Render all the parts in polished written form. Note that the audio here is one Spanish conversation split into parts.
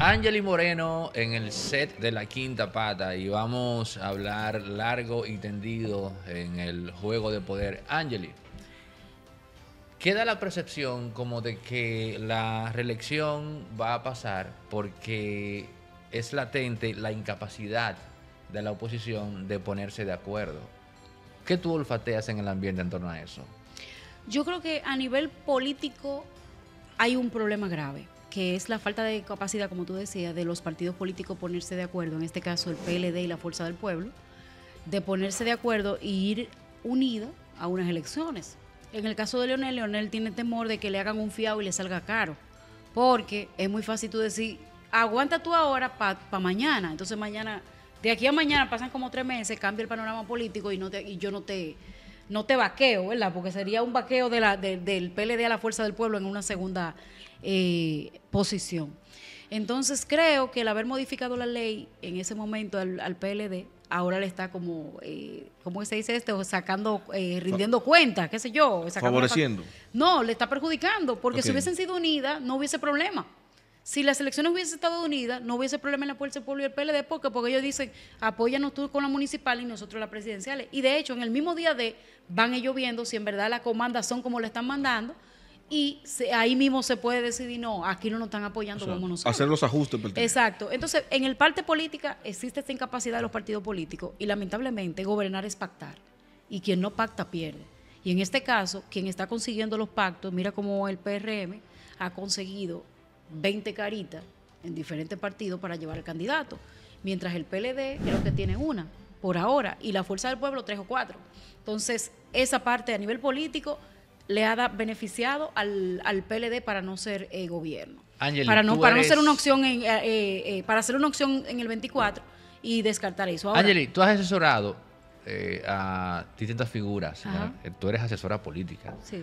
Angeli Moreno en el set de La Quinta Pata y vamos a hablar largo y tendido en el juego de poder. Angeli, queda la percepción como de que la reelección va a pasar porque es latente la incapacidad de la oposición de ponerse de acuerdo. ¿Qué tú olfateas en el ambiente en torno a eso? Yo creo que a nivel político hay un problema grave, que es la falta de capacidad, como tú decías, de los partidos políticos ponerse de acuerdo, en este caso el PLD y la Fuerza del Pueblo, de ponerse de acuerdo e ir unidos a unas elecciones. En el caso de Leonel tiene temor de que le hagan un fiado y le salga caro, porque es muy fácil tú decir, aguanta tú ahora para mañana, entonces mañana, de aquí a mañana pasan como 3 meses, cambia el panorama político y yo no te vaqueo, ¿verdad? Porque sería un vaqueo del PLD a la Fuerza del Pueblo en una segunda posición. Entonces creo que el haber modificado la ley en ese momento al PLD, ahora le está como, ¿cómo se dice esto? Sacando, rindiendo cuentas, qué sé yo. Favoreciendo. No, le está perjudicando, porque Okay. si hubiesen sido unidas, no hubiese problema. Si las elecciones hubiesen estado unidas, no hubiese problema en la Fuerza del Pueblo y el PLD, porque ellos dicen, apóyanos tú con la municipal y nosotros las presidenciales. Y de hecho, en el mismo día van ellos viendo si en verdad las comandas son como le están mandando, y ahí mismo se puede decidir, no, aquí no nos están apoyando, vamos nosotros. Hacer los ajustes pertinentes. Exacto. Entonces, en el parte política existe esta incapacidad de los partidos políticos y lamentablemente gobernar es pactar. Y quien no pacta pierde. Y en este caso, quien está consiguiendo los pactos, mira cómo el PRM ha conseguido 20 caritas en diferentes partidos para llevar al candidato, mientras el PLD creo que tiene una por ahora y la Fuerza del Pueblo 3 o 4. Entonces, esa parte a nivel político le ha beneficiado al PLD para no ser gobierno. Angeli, para no ser una opción para hacer una opción en el 24 y descartar eso. Ahora, Angeli, tú has asesorado a distintas figuras. Tú eres asesora política. Sí.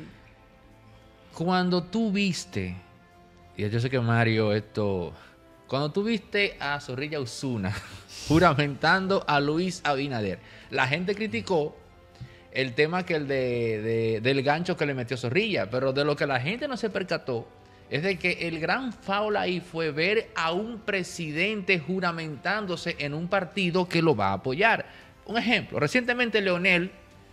Cuando tú viste, y yo sé que Mario cuando tú viste a Zorrilla Osuna juramentando a Luis Abinader, la gente criticó el tema que del gancho que le metió Zorrilla, pero de lo que la gente no se percató es de que el gran foul ahí fue ver a un presidente juramentándose en un partido que lo va a apoyar. Un ejemplo, recientemente Leonel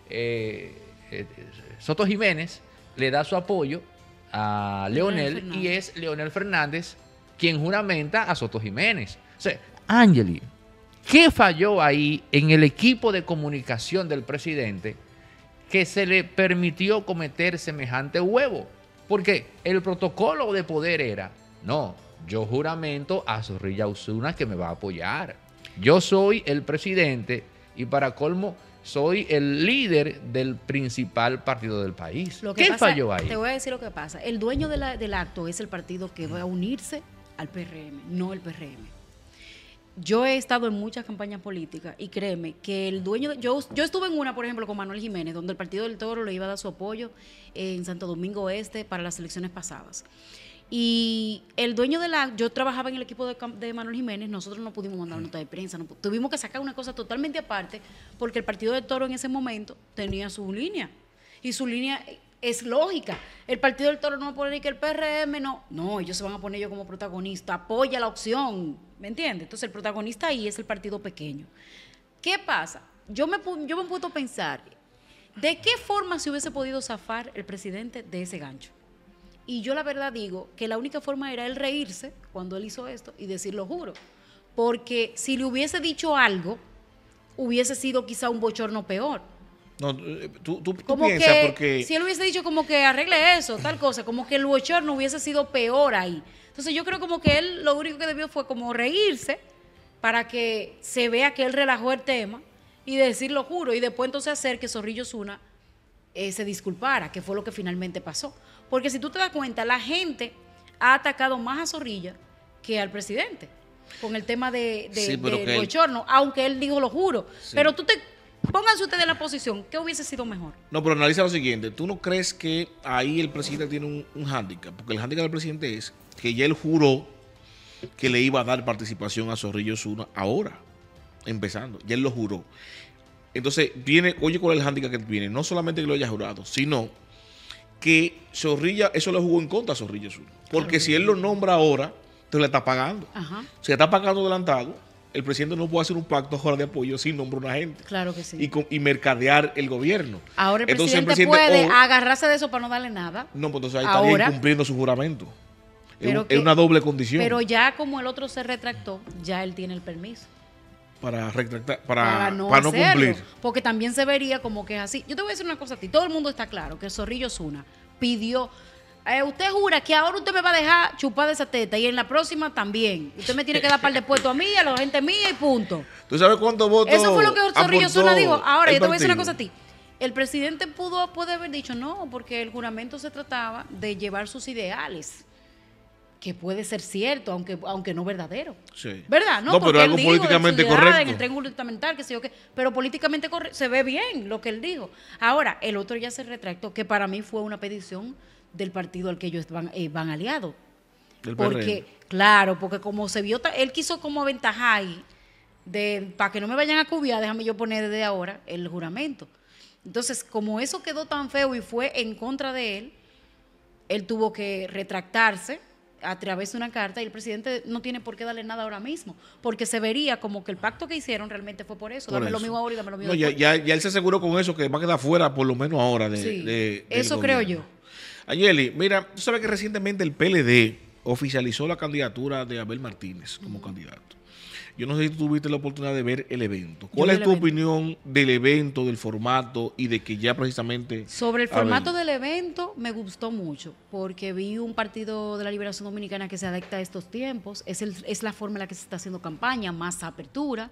Soto Jiménez le da su apoyo a Leonel y es Leonel Fernández quien juramenta a Soto Jiménez. O sea, Angeli, ¿qué falló ahí en el equipo de comunicación del presidente que se le permitió cometer semejante huevo? Porque el protocolo de poder era, no, yo juramento a Zorrilla Osuna que me va a apoyar. Yo soy el presidente y para colmo soy el líder del principal partido del país. ¿Qué falló ahí? Te voy a decir lo que pasa. El dueño del acto es el partido que va a unirse al PRM, no el PRM. Yo he estado en muchas campañas políticas y créeme que el dueño... Yo estuve en una, por ejemplo, con Manuel Jiménez, donde el Partido del Toro le iba a dar su apoyo en Santo Domingo Este para las elecciones pasadas. Y el dueño yo trabajaba en el equipo de Manuel Jiménez, nosotros no pudimos mandar nota de prensa, tuvimos que sacar una cosa totalmente aparte, porque el Partido del Toro en ese momento tenía su línea, y su línea es lógica. El Partido del Toro no va a poner que el PRM no, ellos se van a poner yo como protagonista, apoya la opción, ¿me entiendes? Entonces el protagonista ahí es el partido pequeño. ¿Qué pasa? Yo me he puesto a pensar, ¿de qué forma se hubiese podido zafar el presidente de ese gancho? Y yo la verdad digo que la única forma era él reírse cuando él hizo esto y decir lo juro. Porque si le hubiese dicho algo, hubiese sido quizá un bochorno peor. No, tú como piensas que, porque... Si él hubiese dicho como que arregle eso, tal cosa, como que el bochorno hubiese sido peor ahí. Entonces yo creo como que él lo único que debió fue como reírse para que se vea que él relajó el tema y decir lo juro. Y después entonces hacer que Zorrilla Osuna se disculpara, que fue lo que finalmente pasó. Porque si tú te das cuenta, la gente ha atacado más a Zorrilla que al presidente con el tema del bochorno, aunque él dijo lo juro. Sí. Pero pónganse ustedes en la posición, ¿qué hubiese sido mejor? No, pero analiza lo siguiente, ¿tú no crees que ahí el presidente tiene un hándicap? Porque el hándicap del presidente es que ya él juró que le iba a dar participación a Zorrilla Osuna ahora, empezando, ya él lo juró. Entonces, oye cuál es el hándicap que viene, no solamente que lo haya jurado, sino que Zorrilla, eso le jugó en contra a Zorrilla Osuna. Porque si él lo nombra ahora, Entonces le está pagando. Ajá. Si le está pagando adelantado, el presidente no puede hacer un pacto ahora de apoyo sin nombrar una gente. Claro que sí. Y mercadear el gobierno. Ahora el Entonces, presidente puede agarrarse de eso para no darle nada. No, pues entonces ahí Ahora, estaría incumpliendo su juramento. Pero Es una doble condición. Pero ya como el otro se retractó, ya él tiene el permiso. Para retractar, para no hacerlo, cumplir. Porque también se vería como que es así. Yo te voy a decir una cosa a ti. Todo el mundo está claro que Zorrillo Zuna pidió. Usted jura que ahora usted me va a dejar chupar de esa teta y en la próxima también. Usted me tiene que dar par de puestos a mí, a la gente mía y punto. ¿Tú sabes cuántos votos? Eso fue lo que Zorrillo Zuna dijo. Ahora, yo te voy a decir una cosa a ti. El presidente puede haber dicho no, porque el juramento se trataba de llevar sus ideales. Que puede ser cierto, aunque no verdadero. Sí. ¿Verdad? No, pero algo políticamente correcto. En el triángulo fundamental, que sé yo qué. Pero políticamente se ve bien lo que él dijo. Ahora, el otro ya se retractó, que para mí fue una petición del partido al que ellos van aliados. Porque, claro, porque como se vio, él quiso como aventajar ahí, para que no me vayan a cubiar, déjame yo poner desde ahora el juramento. Entonces, como eso quedó tan feo y fue en contra de él tuvo que retractarse a través de una carta y el presidente no tiene por qué darle nada ahora mismo, porque se vería como que el pacto que hicieron realmente fue por eso. Dame lo mismo ahora y dame lo mismo después. Ya él se aseguró con eso que va a quedar fuera por lo menos ahora de eso creo yo. Ayeli, mira, tú sabes que recientemente el PLD oficializó la candidatura de Abel Martínez como candidato. Yo no sé si tú tuviste la oportunidad de ver el evento. ¿Cuál es tu opinión del evento, del formato y de que ya precisamente... Sobre el formato del evento me gustó mucho porque vi un partido de la Liberación Dominicana que se adapta a estos tiempos. Es la forma en la que se está haciendo campaña, más apertura,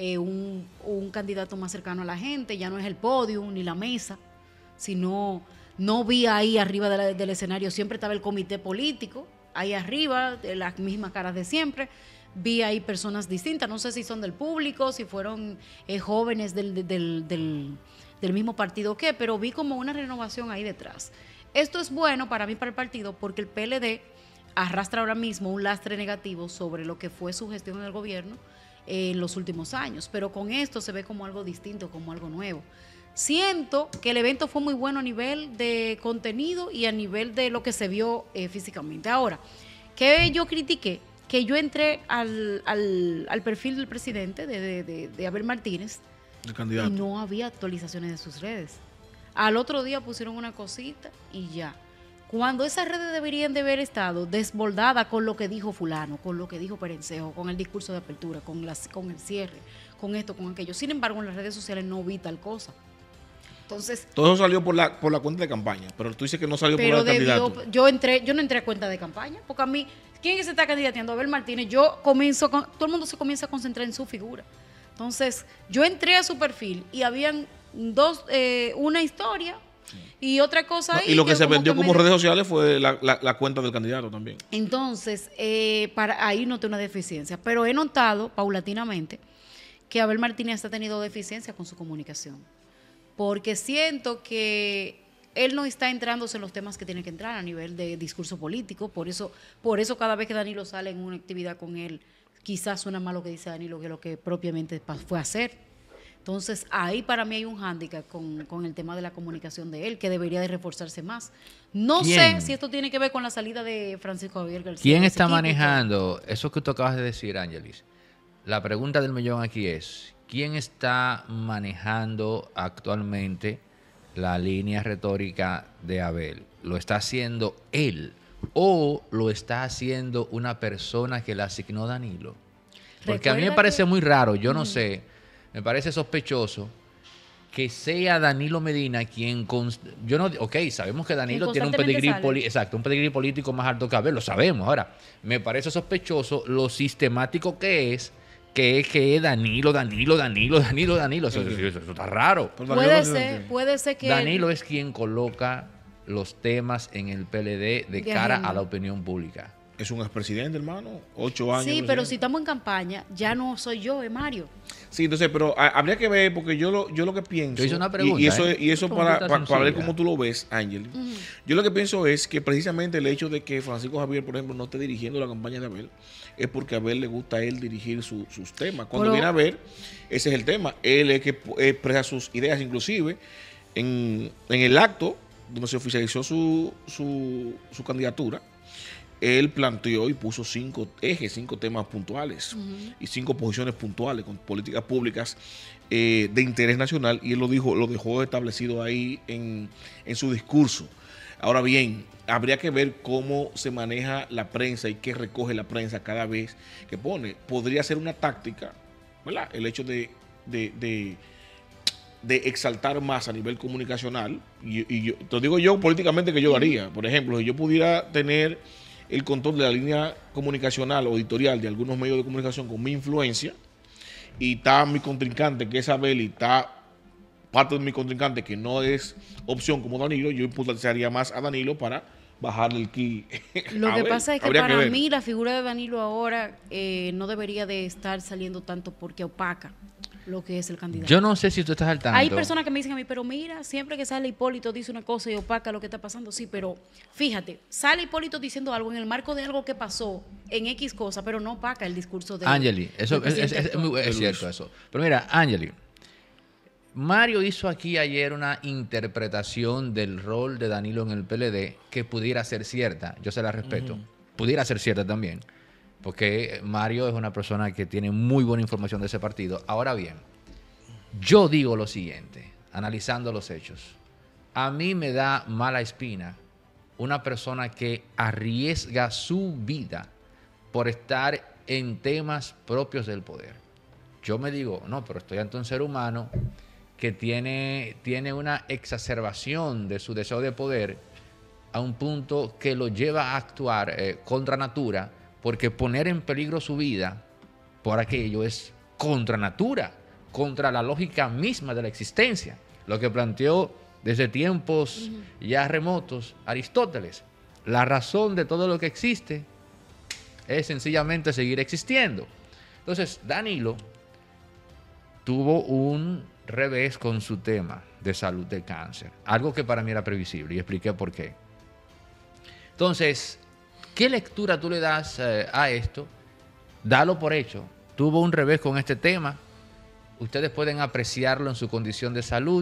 un candidato más cercano a la gente, ya no es el podio ni la mesa, sino no vi ahí arriba del escenario, siempre estaba el comité político, ahí arriba, de las mismas caras de siempre. Vi ahí personas distintas, no sé si son del público, si fueron jóvenes del mismo partido o qué, pero vi como una renovación ahí detrás. Esto es bueno para mí, para el partido, porque el PLD arrastra ahora mismo un lastre negativo sobre lo que fue su gestión en el gobierno en los últimos años, pero con esto se ve como algo distinto, como algo nuevo. Siento que el evento fue muy bueno a nivel de contenido y a nivel de lo que se vio físicamente. Ahora, ¿qué yo critiqué? Que yo entré al perfil del presidente, de Abel Martínez, el candidato, y no había actualizaciones de sus redes. Al otro día pusieron una cosita y ya. Cuando esas redes deberían de haber estado desbordadas con lo que dijo fulano, con lo que dijo Perencejo, con el discurso de apertura, con el cierre, con esto, con aquello. Sin embargo, en las redes sociales no vi tal cosa. Entonces, todo eso salió por la cuenta de campaña, pero tú dices que no salió por el candidato. Yo no entré a cuenta de campaña, porque a mí, ¿quién se está candidateando? Abel Martínez. Todo el mundo se comienza a concentrar en su figura. Entonces, yo entré a su perfil y habían una historia y otra cosa ahí. Y lo que se vendió como redes sociales fue la cuenta del candidato también. Entonces, ahí noté una deficiencia, pero he notado paulatinamente que Abel Martínez ha tenido deficiencia con su comunicación. Porque siento que él no está entrándose en los temas que tiene que entrar a nivel de discurso político. Por eso cada vez que Danilo sale en una actividad con él, quizás suena más lo que dice Danilo que lo que propiamente fue a hacer. Entonces, ahí para mí hay un hándicap con el tema de la comunicación de él, que debería de reforzarse más. No sé si esto tiene que ver con la salida de Francisco Javier García. ¿Quién está manejando eso que tú acabas de decir, Ángelis? La pregunta del millón aquí es... ¿Quién está manejando actualmente la línea retórica de Abel? ¿Lo está haciendo él o lo está haciendo una persona que le asignó Danilo? Porque a mí me parece muy raro, yo no sé, me parece sospechoso que sea Danilo Medina quien... sabemos que Danilo tiene un pedigrí político más alto que Abel, lo sabemos. Ahora, me parece sospechoso lo sistemático que es Danilo. Eso está raro. Puede ser que... Danilo es quien coloca los temas en el PLD de cara a la opinión pública. Es un expresidente, hermano. 8 años. Sí, pero si estamos en campaña, ya no soy yo, es Mario. Sí, entonces, pero habría que ver, porque yo lo que pienso... Yo hice una pregunta. Y eso para ver cómo tú lo ves, Ángel. Yo lo que pienso es que precisamente el hecho de que Francisco Javier, por ejemplo, no esté dirigiendo la campaña de Abel, es porque a Abel le gusta a él dirigir sus temas. Cuando viene a ver, ese es el tema. Él es que expresa sus ideas, inclusive en el acto donde se oficializó su candidatura. él planteó y puso 5 ejes, 5 temas puntuales y 5 posiciones puntuales con políticas públicas de interés nacional, y él lo dejó establecido ahí en su discurso. Ahora bien, habría que ver cómo se maneja la prensa y qué recoge la prensa cada vez que pone. Podría ser una táctica, ¿verdad? El hecho de exaltar más a nivel comunicacional, y yo, te lo digo yo políticamente que yo haría. Por ejemplo, si yo pudiera tener el control de la línea comunicacional o editorial de algunos medios de comunicación con mi influencia, y está mi contrincante, que es Abel, y está parte de mi contrincante, que no es opción como Danilo, yo impulsaría más a Danilo para bajarle el ki. Lo que pasa es que para mí la figura de Danilo ahora no debería de estar saliendo tanto porque opaca lo que es el candidato. Yo no sé si tú estás al tanto. Hay personas que me dicen a mí, pero mira, siempre que sale Hipólito dice una cosa y opaca lo que está pasando. Sí, pero fíjate, sale Hipólito diciendo algo en el marco de algo que pasó en X cosa, pero no opaca el discurso de Angeli, eso es cierto eso. Pero mira, Angeli, Mario hizo aquí ayer una interpretación del rol de Danilo en el PLD que pudiera ser cierta. Yo se la respeto. Pudiera ser cierta también. Porque Mario es una persona que tiene muy buena información de ese partido. Ahora bien, yo digo lo siguiente, analizando los hechos. A mí me da mala espina una persona que arriesga su vida por estar en temas propios del poder. Yo me digo, no, pero estoy ante un ser humano que tiene una exacerbación de su deseo de poder a un punto que lo lleva a actuar contra natura, porque poner en peligro su vida por aquello es contra natura, contra la lógica misma de la existencia, lo que planteó desde tiempos ya remotos Aristóteles. La razón de todo lo que existe es sencillamente seguir existiendo. Entonces, Danilo tuvo un revés con su tema de salud de cáncer, algo que para mí era previsible, y expliqué por qué. Entonces, ¿qué lectura tú le das a esto? Dalo por hecho. Tuvo un revés con este tema. Ustedes pueden apreciarlo en su condición de salud.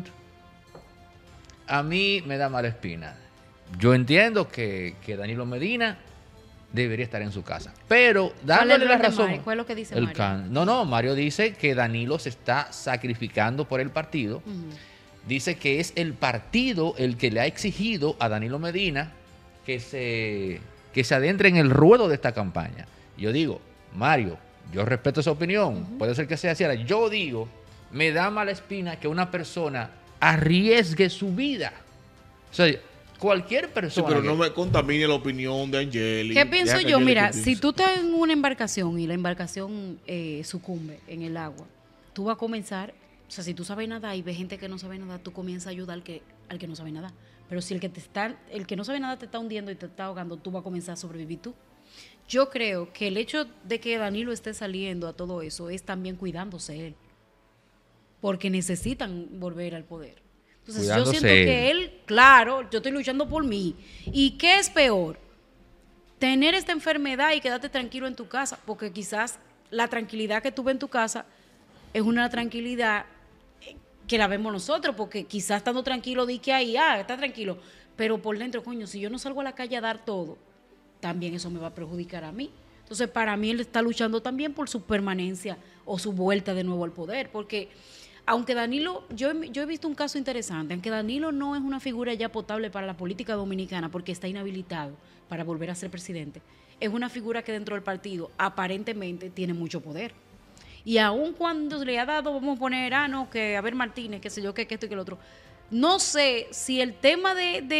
A mí me da mala espina. Yo entiendo que Danilo Medina debería estar en su casa. Pero dándole la razón. ¿Cuál es lo que dice Mario? No, Mario dice que Danilo se está sacrificando por el partido. Dice que es el partido el que le ha exigido a Danilo Medina que se adentre en el ruedo de esta campaña. Yo digo, Mario, yo respeto esa opinión, puede ser que sea cierta. Yo digo, me da mala espina que una persona arriesgue su vida. O sea, cualquier persona. Sí, pero no me contamine la opinión de Angeli. ¿Qué pienso yo? Mira, si tú estás en una embarcación y la embarcación sucumbe en el agua, tú vas a comenzar, o sea, si tú sabes nadar y ves gente que no sabe nadar, tú comienzas a ayudar al que no sabe nadar. Pero si el que no sabe nada te está hundiendo y te está ahogando, tú vas a comenzar a sobrevivir tú. Yo creo que el hecho de que Danilo esté saliendo a todo eso es también cuidándose él. Porque necesitan volver al poder. Entonces cuidándose yo siento que él, claro, yo estoy luchando por mí. ¿Y qué es peor? Tener esta enfermedad y quedarte tranquilo en tu casa. Porque quizás la tranquilidad que tuve en tu casa es una tranquilidad que la vemos nosotros, porque quizás estando tranquilo di que ahí, está tranquilo, pero por dentro, coño, si yo no salgo a la calle a dar todo, también eso me va a perjudicar a mí. Entonces, para mí él está luchando también por su permanencia o su vuelta de nuevo al poder, porque aunque Danilo, yo he visto un caso interesante, aunque Danilo no es una figura ya potable para la política dominicana porque está inhabilitado para volver a ser presidente, es una figura que dentro del partido aparentemente tiene mucho poder. Y aun cuando le ha dado, vamos a poner, que a ver Martínez, qué sé yo, que esto y que el otro. No sé si el tema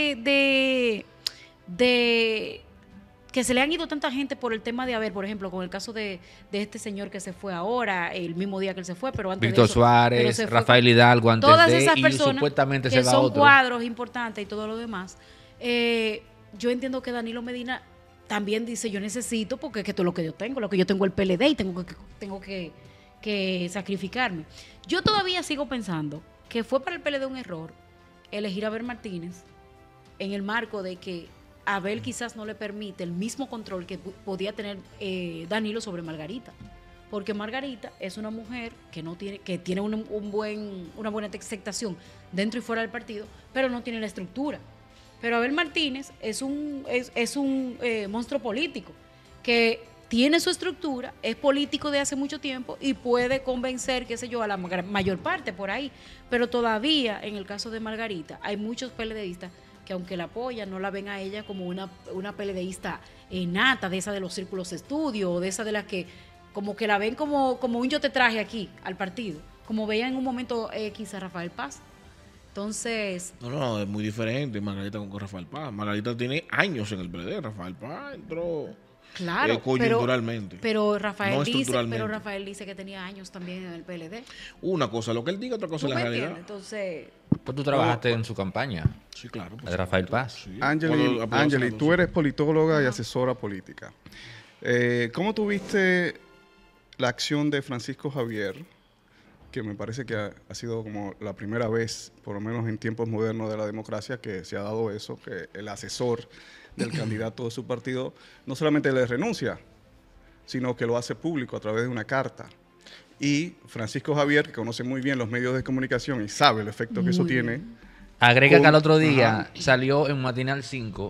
de que se le han ido tanta gente por el tema de, por ejemplo, con el caso de este señor que se fue ahora, el mismo día que él se fue, pero antes Víctor de eso, Suárez, Rafael Hidalgo, antes todas de, esas y personas supuestamente que se va son otro. cuadros importantes y todo lo demás. Yo entiendo que Danilo Medina también dice, yo necesito, porque es que esto es lo que yo tengo el PLD y tengo que sacrificarme. Yo todavía sigo pensando que fue para el PLD un error elegir a Abel Martínez en el marco de que Abel quizás no le permite el mismo control que podía tener Danilo sobre Margarita, porque Margarita es una mujer que tiene una buena aceptación dentro y fuera del partido, pero no tiene la estructura. Pero Abel Martínez es un monstruo político que tiene su estructura, es político de hace mucho tiempo y puede convencer, qué sé yo, a la mayor parte por ahí. Pero todavía, en el caso de Margarita, hay muchos PLDistas que aunque la apoyan, no la ven a ella como una PLDista nata, de esa de los círculos de estudio, o de esa de las que como que la ven como un yo te traje aquí al partido, como veían en un momento X a Rafael Paz. Entonces... No, es muy diferente Margarita con Rafael Paz. Margarita tiene años en el PLD. Rafael Paz entró coyunturalmente. Pero Rafael no dice que tenía años también en el PLD. Una cosa lo que él diga, otra cosa es la realidad. Entonces... Pues tú trabajaste en su campaña. Sí, claro. De Rafael Paz. Sí. Angeli, tú eres politóloga y asesora política. ¿Cómo tuviste la acción de Francisco Javier, que me parece que ha sido como la primera vez, por lo menos en tiempos modernos de la democracia, que se ha dado eso, que el asesor del candidato de su partido no solamente le renuncia, sino que lo hace público a través de una carta? Y Francisco Javier, que conoce muy bien los medios de comunicación y sabe el efecto que eso tiene. Agrega que al otro día salió en Matinal 5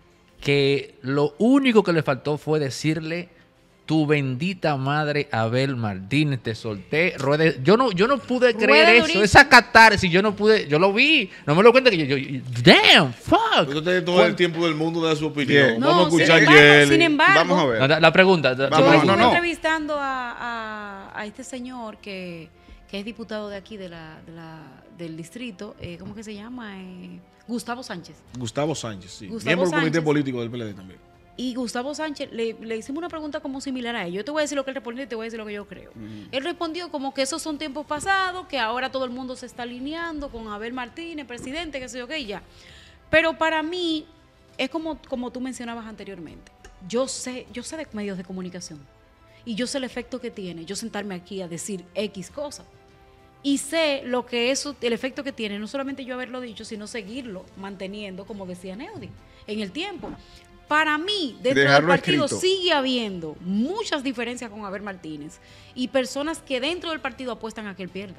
que lo único que le faltó fue decirle: tu bendita madre Abel Martínez, te solté. Yo no pude creer eso. Durísimo. Esa catarsis, yo no pude. Yo lo vi. No me lo cuenta que yo damn, fuck. Usted tiene todo el tiempo del mundo de dar su opinión. Bien. Vamos a escuchar sin a embargo, Yeli. sin embargo, Vamos a ver. La pregunta. Yo Vamos, estuve no. entrevistando a este señor que es diputado de aquí, del distrito, ¿cómo que se llama? Gustavo Sánchez. Gustavo Sánchez, sí. Gustavo Miembro del comité Sánchez. político del PLD también. Y Gustavo Sánchez, le hicimos una pregunta como similar a él. Yo te voy a decir lo que él respondió y te voy a decir lo que yo creo. Él respondió como que esos son tiempos pasados, que ahora todo el mundo se está alineando con Abel Martínez, presidente, qué sé yo, qué, ya. Pero para mí, es como tú mencionabas anteriormente. Yo sé de medios de comunicación. Y yo sé el efecto que tiene yo sentarme aquí a decir X cosas. Y sé lo que el efecto que tiene, no solamente yo haberlo dicho, sino seguirlo manteniendo, como decía Neudi, en el tiempo. Para mí, dentro del partido sigue habiendo muchas diferencias con Abel Martínez y personas que dentro del partido apuestan a que él pierda.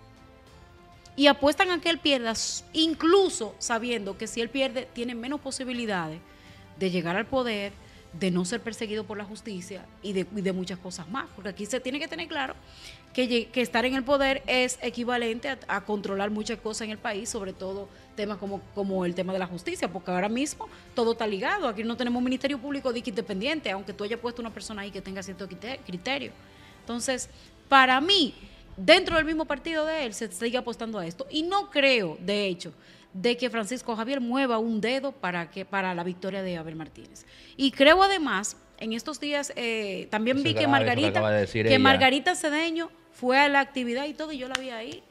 Y apuestan a que él pierda, incluso sabiendo que si él pierde, tiene menos posibilidades de llegar al poder, de no ser perseguido por la justicia y de muchas cosas más. Porque aquí se tiene que tener claro que estar en el poder es equivalente a controlar muchas cosas en el país, sobre todo temas como el tema de la justicia, porque ahora mismo todo está ligado. Aquí no tenemos un ministerio público independiente, aunque tú hayas puesto una persona ahí que tenga cierto criterio. Entonces, para mí, dentro del mismo partido de él, se sigue apostando a esto. Y no creo, de hecho, de que Francisco Javier mueva un dedo para la victoria de Abel Martínez. Y creo además, en estos días, también Eso vi que Margarita, Margarita Cedeño fue a la actividad y todo, y yo la vi ahí.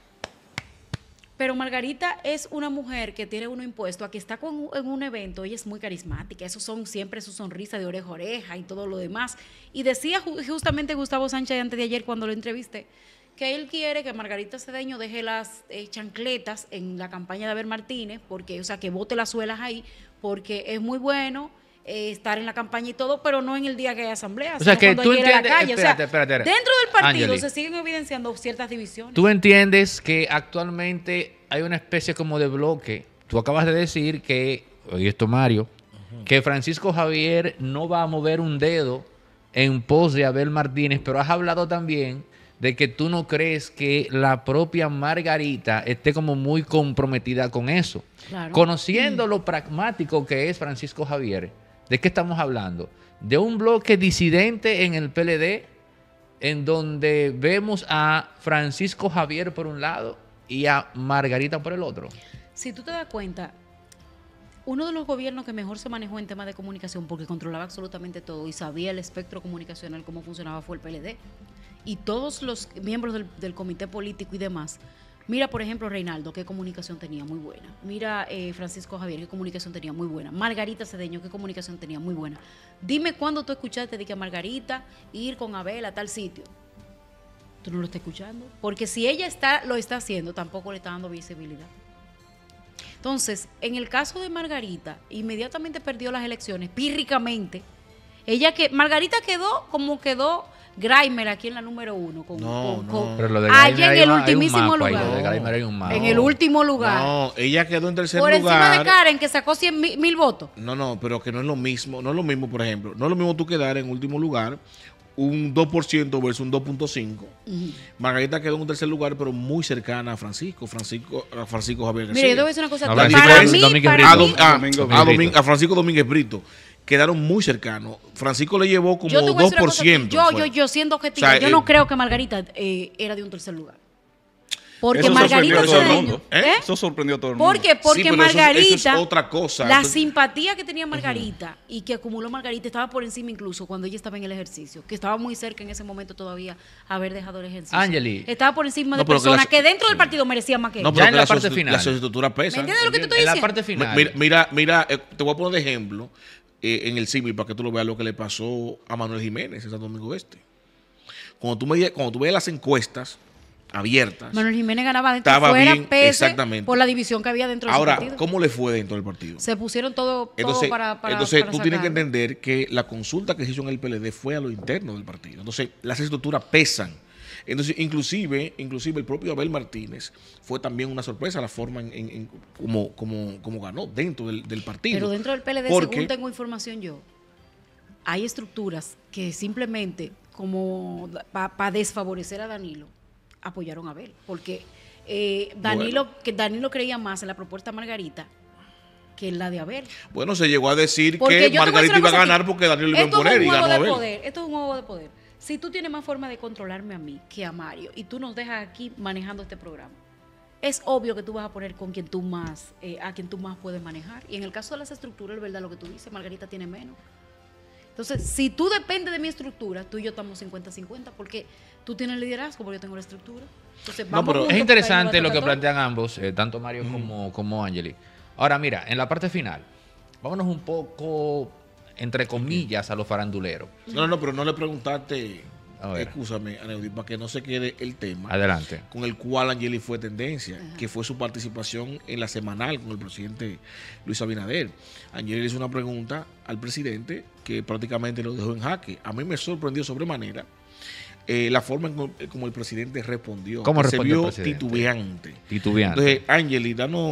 Pero Margarita es una mujer que tiene uno impuesto a que está en un evento, ella es muy carismática, eso son siempre su sonrisa de oreja a oreja y todo lo demás. Y decía justamente Gustavo Sánchez antes de ayer cuando lo entrevisté, que él quiere que Margarita Cedeño deje las chancletas en la campaña de Abel Martínez, porque, o sea, que bote las suelas ahí, porque es muy bueno estar en la campaña y todo, pero no en el día que hay asamblea. O sea, que tú entiendes, espérate. Dentro del partido Angeli, se siguen evidenciando ciertas divisiones. tú entiendes que actualmente hay una especie como de bloque. Tú acabas de decir que, oye esto Mario, que Francisco Javier no va a mover un dedo en pos de Abel Martínez, pero has hablado también de que tú no crees que la propia Margarita esté como muy comprometida con eso. Claro. Conociendo lo pragmático que es Francisco Javier, ¿de qué estamos hablando? De un bloque disidente en el PLD, en donde vemos a Francisco Javier por un lado y a Margarita por el otro. Si tú te das cuenta, uno de los gobiernos que mejor se manejó en temas de comunicación, porque controlaba absolutamente todo y sabía el espectro comunicacional, cómo funcionaba, fue el PLD. Y todos los miembros del comité político y demás. Mira, por ejemplo, Reinaldo, qué comunicación tenía muy buena. Mira, Francisco Javier, qué comunicación tenía muy buena. Margarita Cedeño, qué comunicación tenía muy buena. Dime cuándo tú escuchaste de que Margarita ir con Abel a tal sitio. Tú no lo estás escuchando. Porque si ella lo está haciendo, tampoco le está dando visibilidad. Entonces, en el caso de Margarita, inmediatamente perdió las elecciones, pírricamente. Margarita quedó como quedó Graimer aquí en la número 1. Pero lo de allá en el hay un ultimísimo mapa ahí, lugar. lo de Graimer hay un mapa. En el último lugar. No, ella quedó en tercer Por lugar. encima de Karen, que sacó 100,000 votos. No, pero que no es lo mismo. No es lo mismo, por ejemplo. No es lo mismo tú quedar en último lugar, un 2% versus un 2.5%. Margarita quedó en un tercer lugar, pero muy cercana a Francisco Javier García. Mire, yo te voy a decir una cosa. No, Para Domínguez mí, Brito. a Francisco Domínguez Brito quedaron muy cercanos. Francisco le llevó como yo te voy a decir una cosa, 2%. yo siendo objetiva, O sea, yo no creo que Margarita era de un tercer lugar. Porque Eso Margarita sorprendió a todo el Cedeño, mundo. ¿Eh? Eso sorprendió a todo el mundo. ¿Por qué? Porque Sí, pero Margarita, eso es otra cosa. la Entonces- simpatía que tenía Margarita y que acumuló Margarita estaba por encima incluso cuando ella estaba en el ejercicio, que estaba muy cerca en ese momento todavía haber dejado el ejercicio. Angeli. Estaba por encima No, de pero que personas las- que dentro del partido merecían más que No, ella. pero Ya que en la parte final. La estructura pesa. ¿Me entiendes lo que te estoy En la diciendo? parte final. Mira, te voy a poner de ejemplo en el civil para que tú lo veas lo que le pasó a Manuel Jiménez en Santo Domingo Este. Cuando tú veas las encuestas abiertas. Manuel Jiménez ganaba dentro Estaba y fuera bien, pese exactamente. por la división que había dentro Ahora, del partido. ¿cómo le fue dentro del partido? Se pusieron todo Entonces, para tú tienes que sacarlo. entender que la consulta que se hizo en el PLD fue a lo interno del partido. Entonces, las estructuras pesan. Entonces, inclusive el propio Abel Martínez fue también una sorpresa la forma en como ganó dentro del partido. Pero dentro del PLD, Porque- según tengo información yo, hay estructuras que simplemente, como para desfavorecer a Danilo, apoyaron a Abel. Porque Danilo creía más en la propuesta de Margarita que en la de Abel. Bueno, se llegó a decir Porque que yo te voy decir Margarita una iba a cosa ganar aquí. porque Daniel lo iba a Esto es imponer y un ganó juego de Abel. poder. Esto es un juego de poder. Si tú tienes más forma de controlarme a mí que a Mario y tú nos dejas aquí manejando este programa, es obvio que tú vas a poner con quien tú más, a quien tú más puedes manejar. Y en el caso de las estructuras, es verdad lo que tú dices, Margarita tiene menos. Entonces, si tú dependes de mi estructura, tú y yo estamos 50-50 porque tú tienes el liderazgo, porque yo tengo la estructura. Entonces, vamos pero juntos, Es porque ahí interesante no va lo a que tratar todo. plantean ambos, tanto Mario como Angeli. Ahora, mira, en la parte final, vámonos un poco, entre comillas, a los faranduleros. No, pero no le preguntaste, A ver. escúchame, Aneudi, para que no se quede el tema Adelante. con el cual Angeli fue tendencia, que fue su participación en la semanal con el presidente Luis Abinader. Angeli le hizo una pregunta al presidente que prácticamente lo dejó en jaque. A mí me sorprendió sobremanera la forma en como el presidente respondió. ¿Cómo que respondió el se vio presidente? titubeante. Titubeante. Entonces, Angeli,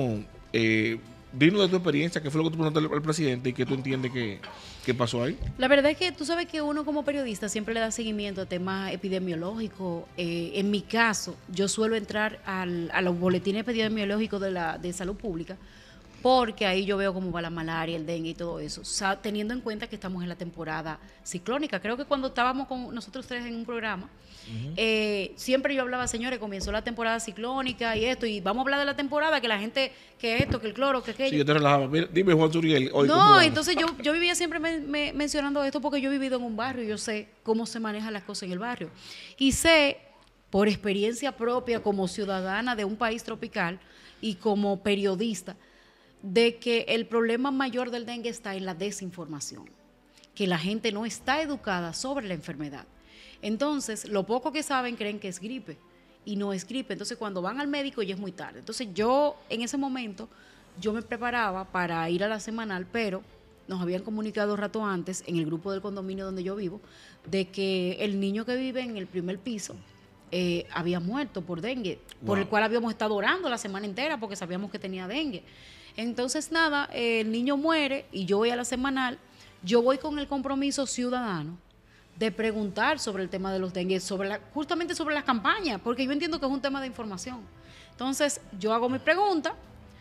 dinos de tu experiencia, qué fue lo que tú preguntaste al presidente y qué tú entiendes que pasó ahí. La verdad es que tú sabes que uno como periodista siempre le da seguimiento a temas epidemiológicos. En mi caso, yo suelo entrar a los boletines epidemiológicos de salud pública porque ahí yo veo cómo va la malaria, el dengue y todo eso, teniendo en cuenta que estamos en la temporada ciclónica. Creo que cuando estábamos con nosotros tres en un programa, siempre yo hablaba, señores, comenzó la temporada ciclónica y esto, y vamos a hablar de la temporada, que la gente, que esto, que el cloro, que aquello. Sí, yo te relajaba. Mira, dime, Juan Zuriel, hoy ¿cómo No, vamos? entonces yo vivía siempre mencionando esto porque yo he vivido en un barrio y yo sé cómo se manejan las cosas en el barrio. Y sé, por experiencia propia como ciudadana de un país tropical y como periodista, de que el problema mayor del dengue está en la desinformación, que la gente no está educada sobre la enfermedad. Entonces, lo poco que saben creen que es gripe y no es gripe. Entonces, cuando van al médico ya es muy tarde. Entonces, yo en ese momento, yo me preparaba para ir a la semanal, pero nos habían comunicado rato antes en el grupo del condominio donde yo vivo, de que el niño que vive en el primer piso había muerto por dengue, por el cual habíamos estado orando la semana entera porque sabíamos que tenía dengue. Entonces, nada, el niño muere y yo voy a la semanal, yo voy con el compromiso ciudadano de preguntar sobre el tema de los dengue, justamente sobre las campañas, porque yo entiendo que es un tema de información. Entonces, yo hago mi pregunta,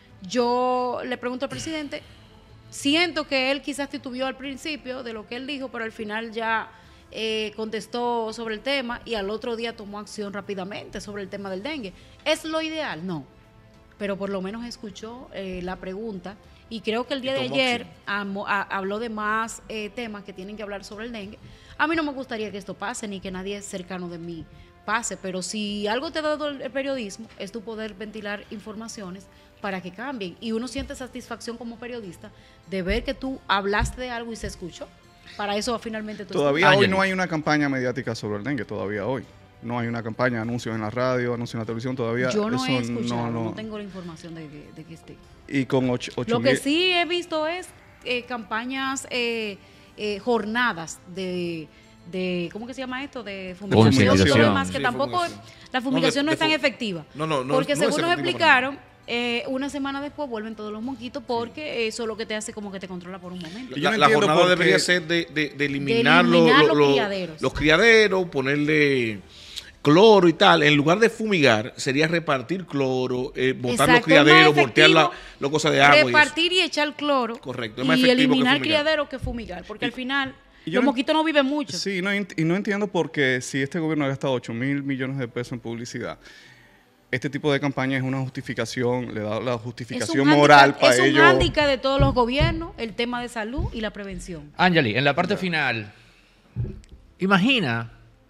yo le pregunto al presidente, siento que él quizás titubeó al principio de lo que él dijo, pero al final ya contestó sobre el tema y al otro día tomó acción rápidamente sobre el tema del dengue. ¿Es lo ideal? No. Pero por lo menos escuchó la pregunta y creo que el día de ayer habló de más temas que tienen que hablar sobre el dengue. A mí no me gustaría que esto pase ni que nadie cercano de mí pase, pero si algo te ha dado el periodismo es tu poder ventilar informaciones para que cambien y uno siente satisfacción como periodista de ver que tú hablaste de algo y se escuchó. Para eso finalmente tú Todavía Angeli. hoy no hay una campaña mediática sobre el dengue, todavía hoy. No hay una campaña, anuncios en la radio, anuncios en la televisión, todavía. yo no he eso escuchado, no tengo la información de que esté. Y con Lo que sí he visto es campañas, jornadas de ¿cómo que se llama esto? De fumigación. Concientización. Y todo lo demás, que Sí, tampoco fumigación. la fumigación No, no es tan fu- efectiva. No, porque es según nos efectiva para explicaron, una semana después vuelven todos los mosquitos porque eso es lo que te hace como que te controla por un momento. Yo no La entiendo jornada por qué- debería ser de eliminar, los criaderos. los criaderos, ponerle cloro y tal. En lugar de fumigar, sería repartir cloro, botar los Exacto, es más criaderos, voltear efectivo las cosas de agua. repartir y echar cloro. Correcto, es más y efectivo que eliminar fumigar. criaderos que fumigar. Porque al final y yo los no- mosquitos no viven mucho. Sí, y no entiendo por qué si este gobierno ha gastado 8.000 millones de pesos en publicidad, este tipo de campaña es una justificación, le da la justificación moral para Es un ellos. hándicap de todos los gobiernos, el tema de salud y la prevención. Angeli, en la parte final, imagina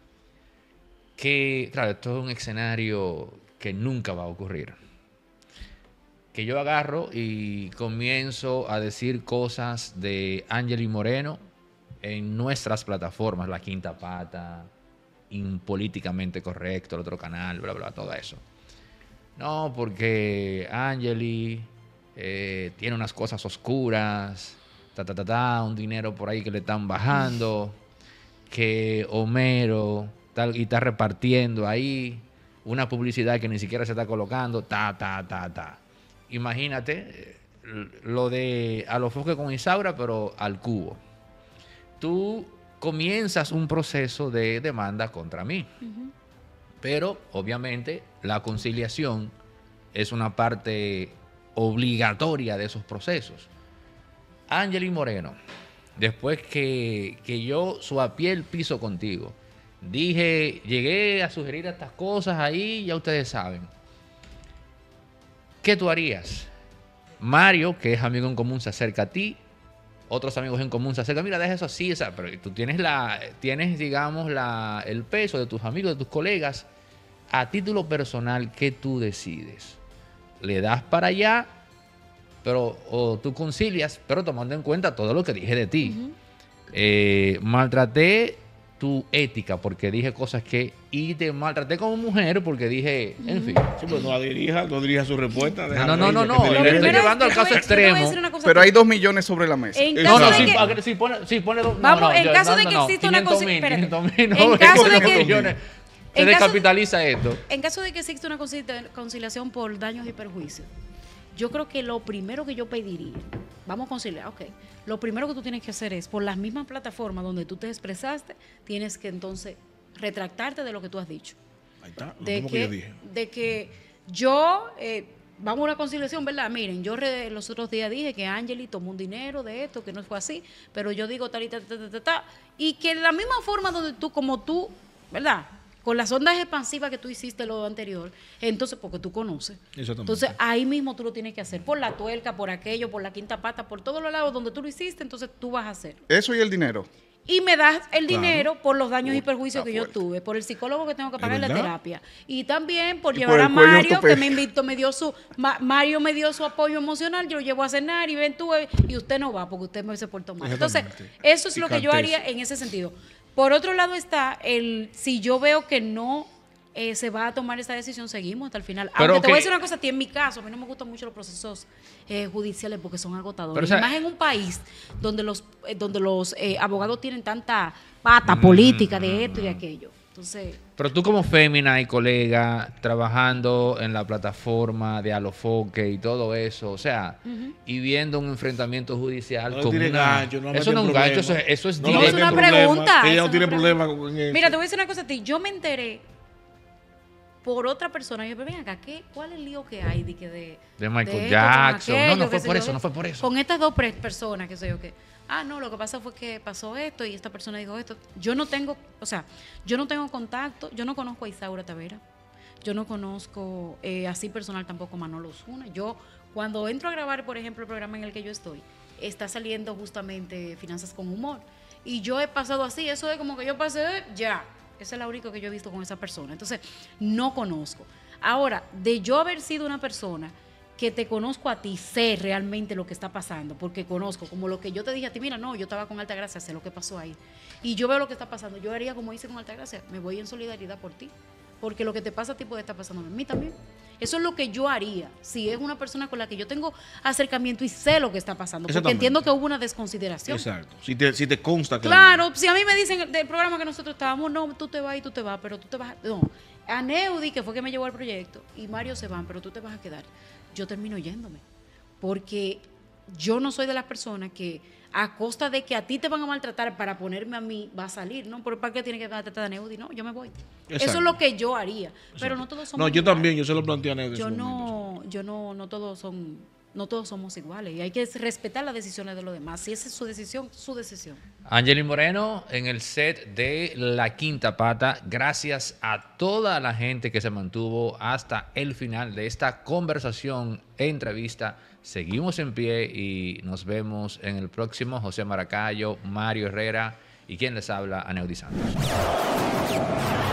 que, claro, esto es un escenario que nunca va a ocurrir. Que yo agarro y comienzo a decir cosas de Angeli Moreno en nuestras plataformas, La Quinta Pata, Impolíticamente Correcto, el otro canal, bla, bla, todo eso. No, porque Angeli tiene unas cosas oscuras, un dinero por ahí que le están bajando, que Homero tal, y está repartiendo ahí una publicidad que ni siquiera se está colocando, Imagínate lo de Alofoque con Isaura, pero al cubo. Tú comienzas un proceso de demanda contra mí. Pero, obviamente, la conciliación es una parte obligatoria de esos procesos. Angeli Moreno, después que yo suapié el piso contigo, llegué a sugerir estas cosas ahí, ya ustedes saben. ¿Qué tú harías? Mario, que es amigo en común, se acerca a ti. Otros amigos en común se acercan. Mira, deja eso así, pero tú tienes, digamos, el peso de tus amigos, de tus colegas. A título personal, ¿qué tú decides? ¿Le das para allá? O tú concilias, pero tomando en cuenta todo lo que dije de ti. Maltraté tu ética porque dije cosas y te maltraté como mujer porque dije, en fin. Sí, pero no dirija su respuesta. No. déjala Lo ella, que te estoy libere. llevando al caso extremo. Pero hay 2 millones sobre la mesa. En No, caso no, de que- si pone Vamos, en caso de que exista una 500.000, no, en caso de 500 que- millones. Se en caso- descapitaliza esto. En caso de que exista una conciliación por daños y perjuicios, yo creo que lo primero que yo pediría, vamos a conciliar, ok, lo primero que tú tienes que hacer es, por las mismas plataformas donde tú te expresaste, tienes que entonces retractarte de lo que tú has dicho. Ahí está, lo De mismo que yo dije. que yo, vamos a una conciliación, ¿verdad? Miren, yo los otros días dije que Angeli tomó un dinero de esto, que no fue así, pero yo digo tal y tal, y que de la misma forma donde como tú, ¿verdad? Con las ondas expansivas que tú hiciste lo anterior, entonces, porque tú conoces. Exactamente. Entonces, ahí mismo tú lo tienes que hacer, por la tuerca, por aquello, por la quinta pata, por todos los lados donde tú lo hiciste, entonces tú vas a hacer. Eso y el dinero. Y me das el Claro. dinero por los daños y perjuicios está que yo fuerte. tuve, por el psicólogo que tengo que pagar la verdad? terapia. Y también por Y llevar por el a cuello Mario, que ortopédico. me invitó, Mario me dio su apoyo emocional, yo lo llevo a cenar y ven tú, y usted no va porque usted se portó mal. Entonces, Exactamente. eso es lo que yo Picantez. haría en ese sentido. Por otro lado está si yo veo que no se va a tomar esa decisión, seguimos hasta el final. Pero Aunque te voy a que- decir una cosa, a ti en mi caso, a mí no me gustan mucho los procesos judiciales porque son agotadores. Pero, o sea, y más en un país donde los abogados tienen tanta pata política de esto y de aquello. Entonces, Pero tú como fémina y colega, trabajando en la plataforma de Alofoque y todo eso, o sea, y viendo un enfrentamiento judicial No le con tire una... gancho, no eso no es un meta gancho, problema. eso es No, No, directo. es una mete problema, pregunta, que ella es no una tiene pregunta. problema con eso. mira, te voy a decir una cosa a ti. Yo me enteré por otra persona. Yo, pero ven acá, ¿cuál es el lío que hay de Michael esto con Jackson. aquello, No qué fue sé por yo eso, qué? no fue por eso. Con estas dos personas, que sé yo qué. No, lo que pasa fue que pasó esto y esta persona dijo esto. Yo no tengo contacto, yo no conozco a Isaura Tavera. Yo no conozco así personal tampoco Manolo Osuna. Yo, cuando entro a grabar, por ejemplo, el programa en el que yo estoy, está saliendo justamente Finanzas con Humor. Y yo he pasado así, eso es como que yo pasé, ya. Esa es la única que yo he visto con esa persona. Entonces, no conozco. Ahora, de yo haber sido una persona que te conozco a ti, sé realmente lo que está pasando, porque conozco, como lo que yo te dije a ti, mira, no, yo estaba con Altagracia, sé lo que pasó ahí. Y yo veo lo que está pasando. Yo haría como hice con Altagracia, me voy en solidaridad por ti. porque lo que te pasa a ti puede estar pasando a mí también. Eso es lo que yo haría si es una persona con la que yo tengo acercamiento y sé lo que está pasando, porque entiendo que hubo una desconsideración. Exacto. Si te consta que... Claro, si a mí me dicen del programa que nosotros estábamos, no, tú te vas y tú te vas, pero tú te vas... No, a Neudi, que fue que me llevó al proyecto, y Mario se van, pero tú te vas a quedar. Yo termino yéndome, porque yo no soy de las personas que a costa de que a ti te van a maltratar para ponerme a mí, va a salir, ¿no? ¿Por qué tiene que maltratar a Neudi? No, yo me voy. Exacto. Eso es lo que yo haría, pero no todos somos No, yo iguales. también, yo se lo planteé a Neudi. No todos somos iguales y hay que respetar las decisiones de los demás. Si esa es su decisión, su decisión. Angeli Moreno en el set de La Quinta Pata. Gracias a toda la gente que se mantuvo hasta el final de esta conversación, entrevista. Seguimos en pie y nos vemos en el próximo. José Maracayo, Mario Herrera y quien les habla, Aneudi Santos.